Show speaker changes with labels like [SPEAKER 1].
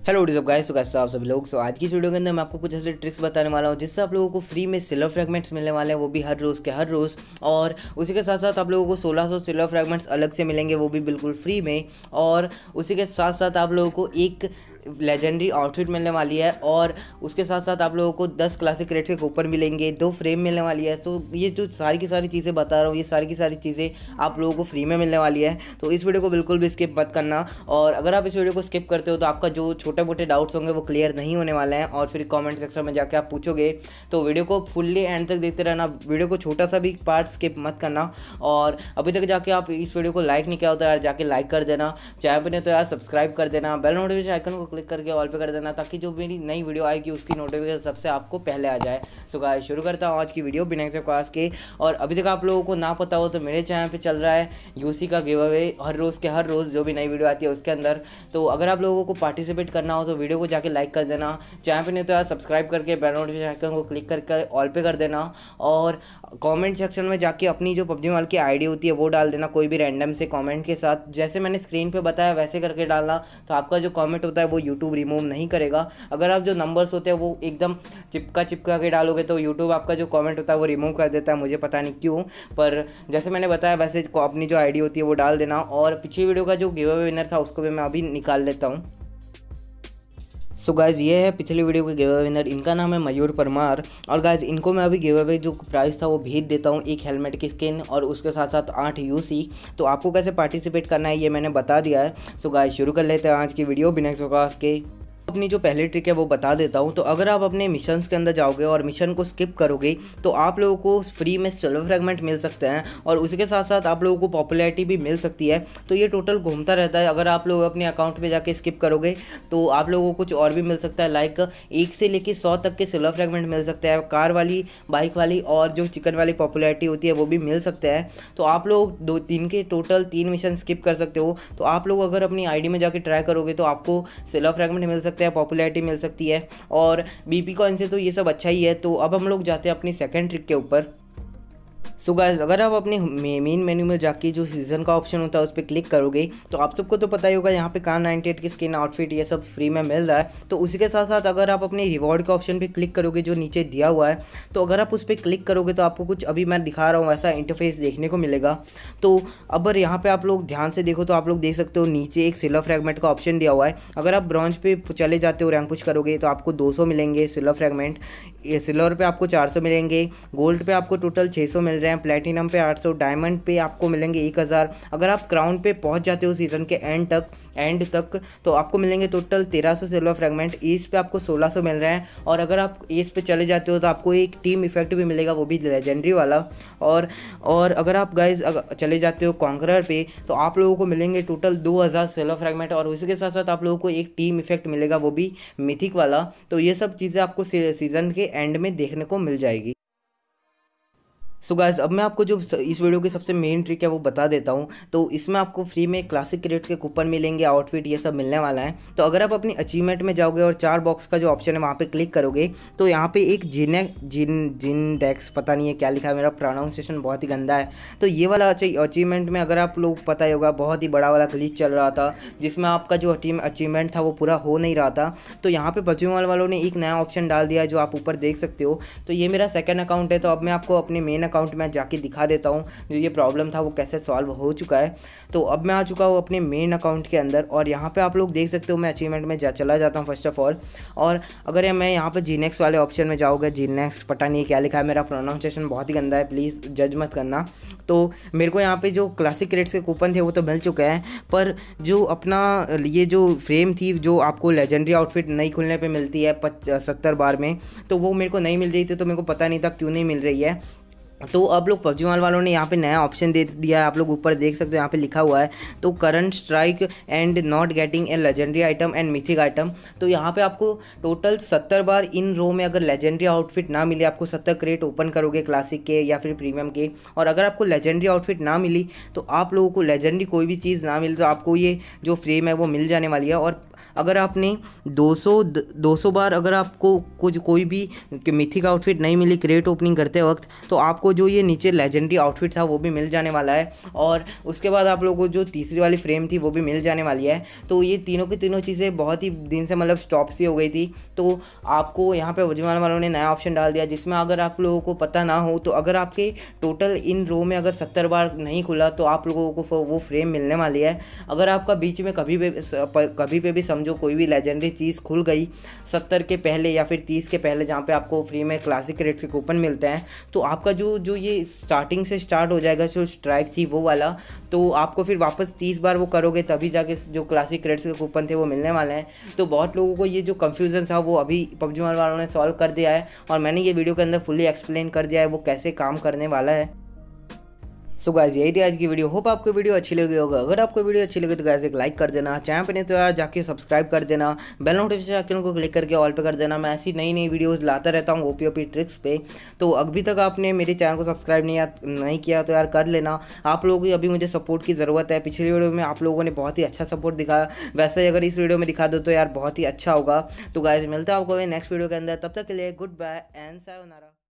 [SPEAKER 1] Hello what's up guys, तो कैसे आप सभी लोग। आज की इस वीडियो के अंदर मैं आपको कुछ ऐसे ट्रिक्स बताने वाला हूँ जिससे आप लोगों को फ्री में सिल्वर फ्रैगमेंट्स मिलने वाले हैं, वो भी हर रोज़ के हर रोज़। और उसी के साथ साथ आप लोगों को 1600 सिल्वर फ्रैगमेंट्स अलग से मिलेंगे, वो भी बिल्कुल फ्री में। और उसी के साथ साथ आप लोगों को एक लेजेंडरी आउटफिट मिलने वाली है, और उसके साथ साथ आप लोगों को 10 क्लासिक रेट के कूपन मिलेंगे, 2 फ्रेम मिलने वाली है। तो ये जो सारी की सारी चीज़ें बता रहा हूँ, ये सारी की सारी चीज़ें आप लोगों को फ्री में मिलने वाली है। तो इस वीडियो को बिल्कुल भी स्किप मत करना, और अगर आप इस वीडियो को स्किप करते हो तो आपका जो छोटे मोटे डाउट्स होंगे वो क्लियर नहीं होने वाले हैं, और फिर कमेंट सेक्शन में जाके आप पूछोगे। तो वीडियो को फुल्ली एंड तक देखते रहना, वीडियो को छोटा सा भी पार्ट स्किप मत करना। और अभी तक जाके आप इस वीडियो को लाइक नहीं किया होता यार, जाके लाइक कर देना। चैनल पर नहीं तो यार सब्सक्राइब कर देना, बेल नोटिफिकेशन आइकन को क्लिक करके ऑल पे कर देना, ताकि जो मेरी नई वीडियो आएगी उसकी नोटिफिकेशन सबसे आपको पहले आ जाए। सो गाइस, शुरू करता हूँ आज की वीडियो बिना किसी क्लास के। और अभी तक आप लोगों को ना पता हो तो मेरे चैनल पे चल रहा है यूसी का गिव अवे, हर रोज़ के हर रोज़ जो भी नई वीडियो आती है उसके अंदर। तो अगर आप लोगों को पार्टिसिपेट करना हो तो वीडियो को जाके लाइक कर देना, चैनल पे नहीं तो यार सब्सक्राइब करके बेल नोटिफिकेशन आइकन को क्लिक करके ऑल पे कर देना। और कमेंट सेक्शन में जाके अपनी जो पबजी मोबाइल की आईडी होती है वो डाल देना, कोई भी रैंडम से कमेंट के साथ। जैसे मैंने स्क्रीन पे बताया वैसे करके डालना, तो आपका जो कमेंट होता है वो यूट्यूब रिमूव नहीं करेगा। अगर आप जो नंबर्स होते हैं वो एकदम चिपका के डालोगे तो यूट्यूब आपका जो कमेंट होता है वो रिमूव कर देता है, मुझे पता नहीं क्यों। पर जैसे मैंने बताया वैसे अपनी जो आईडी होती है वो डाल देना। और पिछली वीडियो का जो गिव अवे विनर था उसको भी मैं अभी निकाल लेता हूँ। सो गाइज़, ये है पिछली वीडियो के गिव अवे विनर, इनका नाम है मयूर परमार। और गाइज़, इनको मैं अभी गिव अवे जो प्राइस था वो भेज देता हूँ, एक हेलमेट की स्किन और उसके साथ साथ 8 यूसी। तो आपको कैसे पार्टिसिपेट करना है ये मैंने बता दिया है। सो गाइज़, शुरू कर लेते हैं आज की वीडियो बिना किसी के। अपनी जो पहली ट्रिक है वो बता देता हूँ। तो अगर आप अपने मिशंस के अंदर जाओगे और मिशन को स्किप करोगे तो आप लोगों को फ्री में सिल्वर फ्रैगमेंट मिल सकते हैं, और उसी के साथ साथ आप लोगों को पॉपुलैरिटी भी मिल सकती है। तो ये टोटल घूमता रहता है। अगर आप लोग अपने अकाउंट पे जाके स्किप करोगे तो आप लोगों को कुछ और भी मिल सकता है, लाइक 1 से लेकर 100 तक के सिल्वर फ्रैगमेंट मिल सकते हैं, कार वाली, बाइक वाली और जो चिकन वाली पॉपुलैरिटी होती है वो भी मिल सकते हैं। तो आप लोग 2-3 के टोटल 3 मिशन स्किप कर सकते हो। तो आप लोग अगर अपनी आईडी में जाके ट्राई करोगे तो आपको सिल्वर फ्रैगमेंट मिल सकते हैं, पॉपुलैरिटी मिल सकती है, और बीपी कॉइन से तो ये सब अच्छा ही है। तो अब हम लोग जाते हैं अपनी सेकंड ट्रिक के ऊपर। सो गाइस, अगर आप अपने मेन मेन्यू में जाके जो सीज़न का ऑप्शन होता है उस पर क्लिक करोगे तो आप सबको तो पता ही होगा यहाँ पे कार 98 की स्किन, आउटफिट ये सब फ्री में मिल रहा है। तो उसी के साथ साथ अगर आप अपने रिवॉर्ड के ऑप्शन पे क्लिक करोगे जो नीचे दिया हुआ है, तो अगर आप उस पर क्लिक करोगे तो आपको कुछ अभी मैं दिखा रहा हूँ वैसा इंटरफेस देखने को मिलेगा। तो अगर यहाँ पर आप लोग ध्यान से देखो तो आप लोग देख सकते हो नीचे एक सिल्वर फ्रैगमेंट का ऑप्शन दिया हुआ है। अगर आप ब्रॉन्ज पे चले जाते हो, रैंक पुश करोगे तो आपको 200 मिलेंगे सिल्वर फ्रैगमेंट, सिल्वर पे आपको 400 मिलेंगे, गोल्ड पे आपको टोटल 600 मिल रहे हैं, प्लेटिनम पे 800, डायमंड पे आपको मिलेंगे 1000। अगर आप क्राउन पे पहुंच जाते हो सीज़न के एंड तक तो आपको मिलेंगे टोटल 1300 सिल्वर फ्रैगमेंट। ईस्ट पे आपको 1600 मिल रहे हैं, और अगर आप ईस्ट पे चले जाते हो तो आपको एक टीम इफेक्ट भी मिलेगा, वो भी लेजेंडरी वाला। और अगर आप गाइज चले जाते हो कॉन्करर पे तो आप लोगों को मिलेंगे टोटल 2000 सिल्वर फ्रैगमेंट, और उसी के साथ साथ आप लोगों को एक टीम इफेक्ट मिलेगा, वो भी मिथिक वाला। तो ये सब चीज़ें आपको सीज़न के एंड में देखने को मिल जाएगी। सो गाइस, अब मैं आपको जो इस वीडियो की सबसे मेन ट्रिक है वो बता देता हूँ। तो इसमें आपको फ्री में क्लासिक क्रेडिट्स के कूपन मिलेंगे, आउटफिट ये सब मिलने वाला है। तो अगर आप अपनी अचीवमेंट में जाओगे और 4 बॉक्स का जो ऑप्शन है वहाँ पे क्लिक करोगे तो यहाँ पे एक जिन डेक्स, पता नहीं है क्या लिखा है, मेरा प्रोनाउंसिएशन बहुत ही गंदा है। तो ये वाला अचीवमेंट में अगर आप लोग पता ही होगा बहुत ही बड़ा वाला ग्लिच चल रहा था जिसमें आपका जो अचीवमेंट था वो पूरा हो नहीं रहा था। तो यहाँ पे पबजी मोबाइल वालों ने एक नया ऑप्शन डाल दिया है जो आप ऊपर देख सकते हो। तो ये मेरा सेकंड अकाउंट है। तो अब मैं आपको अपने मेन अकाउंट में जाके दिखा देता हूँ जो ये प्रॉब्लम था वो कैसे सॉल्व हो चुका है। तो अब मैं आ चुका हूँ अपने मेन अकाउंट के अंदर, और यहाँ पे आप लोग देख सकते हो मैं अचीवमेंट में चला जाता हूँ फर्स्ट ऑफ ऑल। और अगर मैं यहाँ पे जीनेक्स वाले ऑप्शन में जाऊँगा, जीनेक्स पता नहीं क्या लिखा है, मेरा प्रोनाउंसिएशन बहुत ही गंदा है, प्लीज़ जज मत करना। तो मेरे को यहाँ पे जो क्लासिक क्रेडिट्स के कूपन थे वो तो मिल चुका है, पर जो अपना ये जो फ्रेम थी जो आपको लेजेंडरी आउटफिट नहीं खुलने पे मिलती है 70 बार में, तो वो मेरे को नहीं मिल रही थी। तो मेरे को पता नहीं था क्यों नहीं मिल रही है। तो अब लोग पबजी मोबाइल वालों ने यहाँ पे नया ऑप्शन दे दिया है, आप लोग ऊपर देख सकते हो यहाँ पे लिखा हुआ है। तो current strike and not getting a legendary item and mythic item. तो यहाँ पे आपको टोटल 70 बार इन रो में अगर लेजेंडरी आउटफिट ना मिले, आपको 70 क्रेट ओपन करोगे क्लासिक के या फिर प्रीमियम के, और अगर आपको लेजेंडरी आउटफिट ना मिली तो आप लोगों को लेजेंडरी कोई भी चीज़ ना मिले तो आपको ये जो फ्रेम है वो मिल जाने वाली है। और अगर आपने 200 बार अगर आपको कुछ कोई भी मिथिक आउटफिट नहीं मिली क्रेट ओपनिंग करते वक्त, तो आपको जो ये नीचे लेजेंडरी आउटफिट था वो भी मिल जाने वाला है। और उसके बाद आप लोगों को जो तीसरी वाली फ्रेम थी वो भी मिल जाने वाली है। तो ये तीनों की तीनों चीज़ें बहुत ही दिन से मतलब स्टॉप सी हो गई थी। तो आपको यहाँ पे वजमान वालों ने नया ऑप्शन डाल दिया, जिसमें अगर आप लोगों को पता ना हो तो अगर आपके टोटल इन रो में अगर 70 बार नहीं खुला तो आप लोगों को वो फ्रेम मिलने वाली है। अगर आपका बीच में कभी पे भी समझो कोई भी लेजेंडरी चीज़ खुल गई 70 के पहले या फिर 30 के पहले, जहाँ पे आपको फ्री में क्लासिक रेट के कूपन मिलते हैं, तो आपका जो ये स्टार्टिंग से स्टार्ट हो जाएगा जो स्ट्राइक थी वो वाला। तो आपको फिर वापस 30 बार वो करोगे तभी जाके जो क्लासिक रेट्स के कूपन थे वो मिलने वाले हैं। तो बहुत लोगों को ये जो कन्फ्यूज़न था वो अभी पबजी मोबाइल वालों ने सॉल्व कर दिया है, और मैंने ये वीडियो के अंदर फुली एक्सप्लेन कर दिया है वो कैसे काम करने वाला है। सो गाइस यही थी आज की वीडियो। होप आपको वीडियो अच्छी लगी होगा। अगर आपको वीडियो अच्छी लगी तो गाइस एक लाइक कर देना, चैनल पे नहीं तो यार जाके सब्सक्राइब कर देना, बेल नोटिफिकेशन आइकन को क्लिक करके ऑल पे कर देना। मैं ऐसी नई नई वीडियोस लाता रहता हूँ ओपी ट्रिक्स पे। तो अभी तक आपने मेरे चैनल को सब्सक्राइब नहीं किया तो यार कर लेना। आप लोगों की अभी मुझे सपोर्ट की ज़रूरत है। पिछली वीडियो में आप लोगों ने बहुत ही अच्छा सपोर्ट दिखाया, वैसे ही अगर इस वीडियो में दिखा दो तो यार बहुत ही अच्छा होगा। तो गाइस मिलता है आपको नेक्स्ट वीडियो के अंदर, तब तक के लिए गुड बाय एंड सायोनारा।